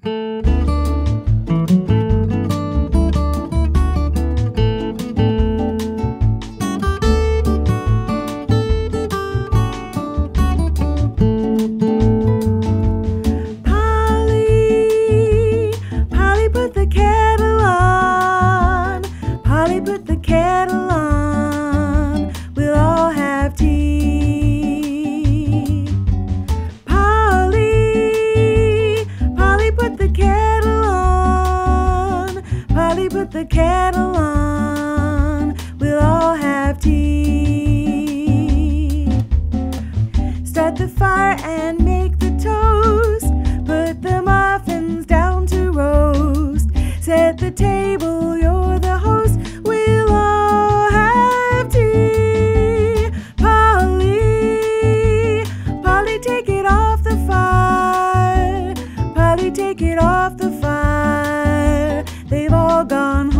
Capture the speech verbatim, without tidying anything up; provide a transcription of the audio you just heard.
Put the kettle on, we'll all have tea. Polly, Polly, put the kettle on. Polly, put the kettle on, we'll all have tea. Start the fire and make the toast. Put the muffins down to roast. Set the table, you're the host. We'll all have tea. Polly, Polly, take it off the fire. Polly, take it off the fire. They've all gone